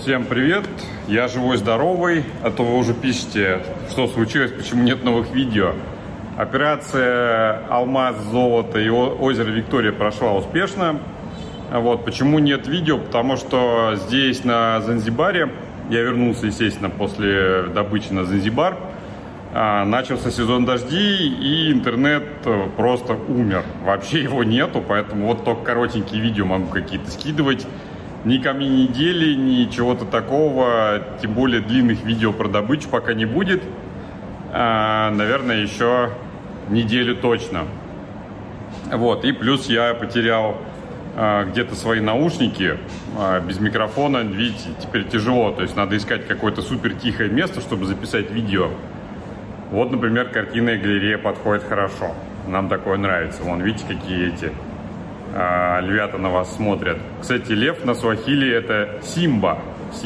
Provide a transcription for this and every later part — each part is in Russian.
Всем привет, я живой-здоровый, а то вы уже пишете, что случилось, почему нет новых видео. Операция «Алмаз, золото» и озеро Виктория прошла успешно. Почему нет видео? Потому что здесь, на Занзибаре, я вернулся, естественно, после добычи на Занзибар, начался сезон дождей, и интернет просто умер. Вообще его нету, поэтому вот только коротенькие видео могу какие-то скидывать. Ни ко мне недели, ни чего-то такого, тем более длинных видео про добычу пока не будет. Наверное, еще неделю точно. И плюс я потерял где-то свои наушники без микрофона. Видите, теперь тяжело, то есть надо искать какое-то супер тихое место, чтобы записать видео. Вот, например, картинная галерея подходит хорошо. Нам такое нравится. Вон, видите, какие эти львята на вас смотрят. Кстати, лев на суахили — это Симба.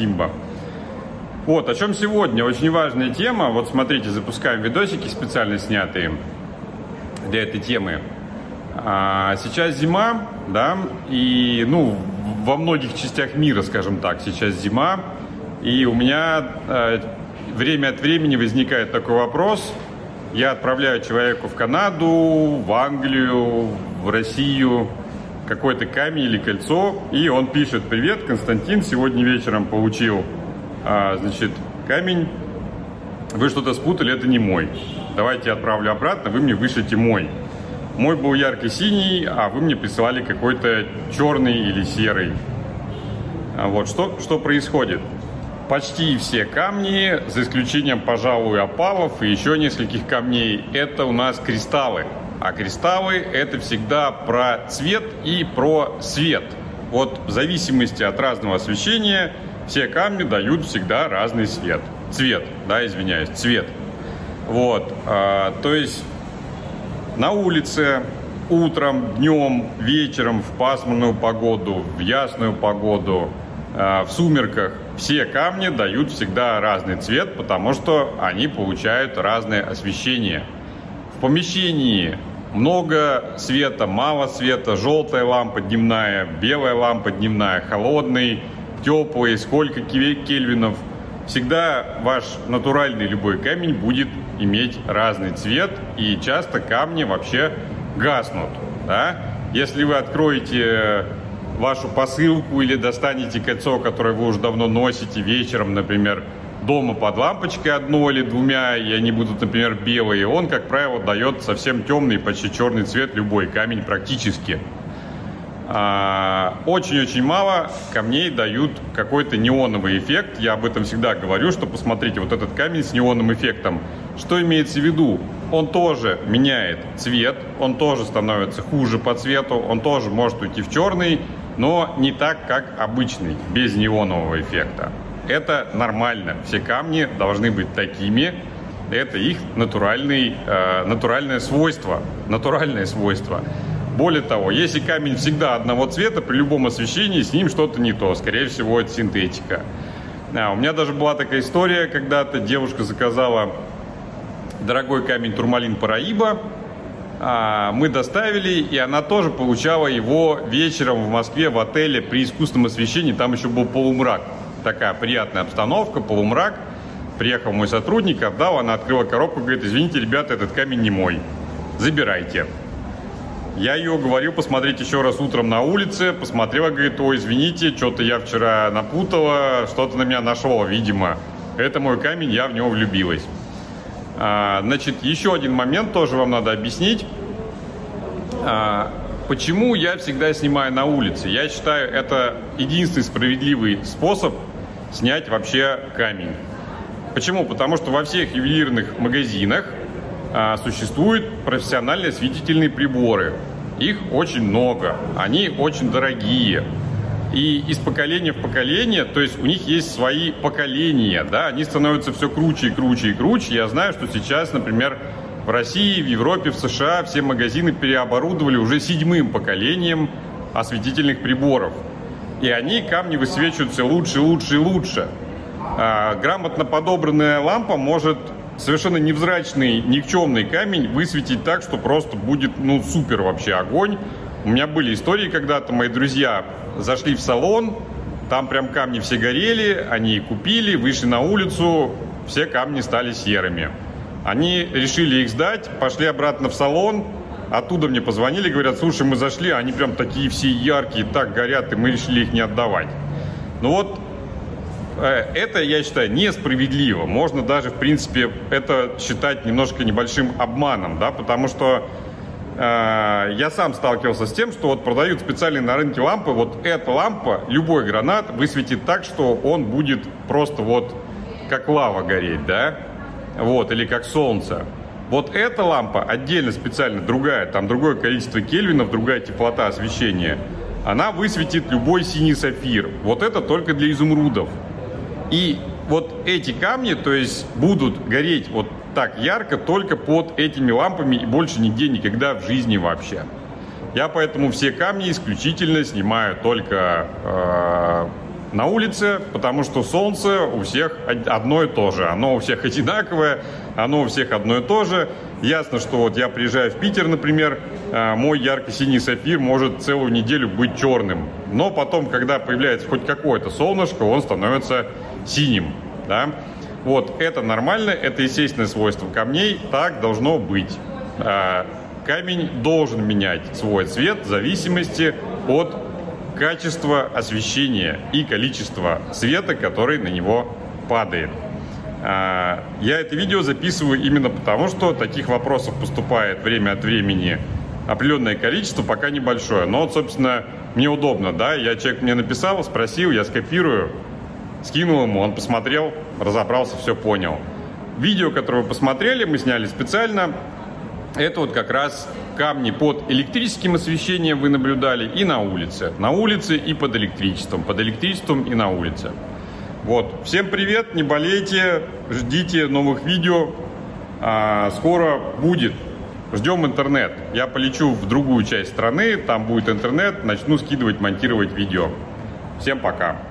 О чем сегодня? Очень важная тема. Вот смотрите, запускаем видосики специально снятые для этой темы. Сейчас зима, да, и во многих частях мира, скажем так, сейчас зима. И у меня время от времени возникает такой вопрос. Я отправляю человеку в Канаду, в Англию, в Россию какой-то камень или кольцо, и он пишет: привет, Константин, сегодня вечером получил, камень, вы что-то спутали, это не мой, давайте я отправлю обратно, вы мне вышлите мой. Мой был ярко-синий, а вы мне присылали какой-то черный или серый. Что происходит? Почти все камни, за исключением, пожалуй, опалов и еще нескольких камней, это у нас кристаллы. А кристаллы — это всегда про цвет и про свет. В зависимости от разного освещения все камни дают всегда разный цвет. Цвет. То есть на улице утром, днем, вечером, в пасмурную погоду, в ясную погоду, в сумерках все камни дают всегда разный цвет, потому что они получают разное освещение. В помещении много света, мало света, желтая лампа дневная, белая лампа дневная, холодный, теплый, сколько кельвинов. Всегда ваш натуральный любой камень будет иметь разный цвет, и часто камни вообще гаснут. Да? Если вы откроете вашу посылку или достанете кольцо, которое вы уже давно носите, вечером, например, дома под лампочкой одной или двумя, и они будут, например, белые, он, как правило, дает совсем темный, почти черный цвет любой камень практически. Очень-очень мало камней дают какой-то неоновый эффект. Я об этом всегда говорю, что посмотрите, вот этот камень с неоновым эффектом. Что имеется в виду? Он тоже меняет цвет, он тоже становится хуже по цвету, он тоже может уйти в черный, но не так, как обычный, без неонового эффекта. Это нормально. Все камни должны быть такими. Это их натуральное свойство. Более того, если камень всегда одного цвета, при любом освещении с ним что-то не то. Скорее всего, это синтетика. У меня даже была такая история, когда-то девушка заказала дорогой камень турмалин Параиба. Мы доставили, и она тоже получала его вечером в Москве в отеле при искусственном освещении. Там еще был полумрак. Такая приятная обстановка, полумрак. Приехал мой сотрудник, отдал, она открыла коробку, говорит: извините, ребята, этот камень не мой, забирайте. Я ее говорю посмотреть еще раз утром на улице, посмотрела, говорит: ой, извините, что-то я вчера напутала, что-то на меня нашло, видимо. Это мой камень, я в него влюбилась. Еще один момент тоже вам надо объяснить. Почему я всегда снимаю на улице? Я считаю, это единственный справедливый способ снять вообще камень. Почему? Потому что во всех ювелирных магазинах существуют профессиональные осветительные приборы. Их очень много, они очень дорогие. И из поколения в поколение, то есть у них есть свои поколения, да, они становятся все круче и круче и круче. Я знаю, что сейчас, например, в России, в Европе, в США все магазины переоборудовали уже 7-м поколением осветительных приборов. И они камни высвечивают все лучше, лучше и лучше. Грамотно подобранная лампа может совершенно невзрачный, никчемный камень высветить так, что просто будет, супер вообще огонь. У меня были истории, когда-то мои друзья зашли в салон, Там прям камни все горели, они купили, вышли на улицу, все камни стали серыми. Они решили их сдать, пошли обратно в салон, оттуда мне позвонили, говорят, слушай, мы зашли, они прям такие все яркие, так горят, и мы решили их не отдавать. Ну вот, это, я считаю, несправедливо. Можно даже, в принципе, это считать немножко небольшим обманом, да, потому что я сам сталкивался с тем, что вот продают специальные на рынке лампы, вот эта лампа, любой гранат высветит так, что он будет просто вот как лава гореть, да, вот, или как солнце. Вот эта лампа отдельно специально другая, там другое количество кельвинов, другая теплота освещения, она высветит любой синий сапфир. Вот это только для изумрудов. И вот эти камни, то есть будут гореть вот так ярко только под этими лампами и больше нигде никогда в жизни вообще. Я поэтому все камни исключительно снимаю только на улице, потому что солнце у всех одно и то же. Оно у всех одинаковое, оно у всех одно и то же. Ясно, что вот я приезжаю в Питер, например, мой ярко-синий сапфир может целую неделю быть черным. Но потом, когда появляется хоть какое-то солнышко, он становится синим. Да? Вот, это нормально, это естественное свойство камней, так должно быть. Камень должен менять свой цвет в зависимости от качества освещения и количества света, который на него падает. Я это видео записываю именно потому, что таких вопросов поступает время от времени определенное количество, пока небольшое. Но вот, собственно, мне удобно, да, человек мне написал, спросил, я скопирую, скинул ему, он посмотрел, разобрался, все понял. Видео, которое вы посмотрели, мы сняли специально. Это вот как раз камни под электрическим освещением вы наблюдали и на улице. На улице и под электричеством и на улице. Вот. Всем привет, не болейте, ждите новых видео. Скоро будет. Ждем интернет. Я полечу в другую часть страны, там будет интернет, начну скидывать, монтировать видео. Всем пока.